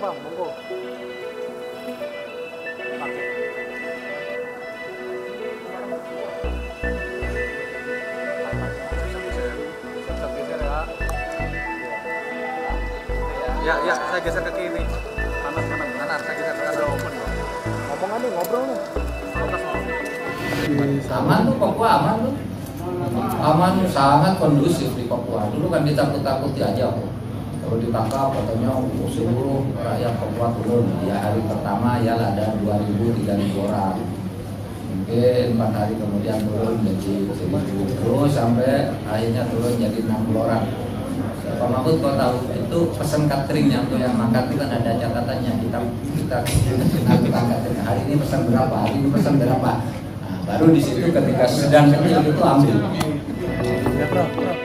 Bang, monggo. Pakai. Ya, saya geser ke kiri. Kanan, saya geser ke kanan. Open. Ngomong aja, ngobrol nih. Aman tuh Papua, aman tuh. Aman, sangat kondusif di Papua. Dulu kan ditakut-takuti aja kok. Kalau ditangkap katanya seluruh rakyat Papua turun. Ya hari pertama ya ada 2.000-3.000 orang. Mungkin 4 hari kemudian turun jadi 1.000. Terus sampai akhirnya turun jadi 60 orang. Pak Mahfud kau tahu itu pesan cateringnya untuk yang makan itu kan ada catatannya. Kita catering hari ini pesan berapa, hari ini pesan berapa. Nah, baru di situ ketika sedang kecil itu ambil. Ya, bro.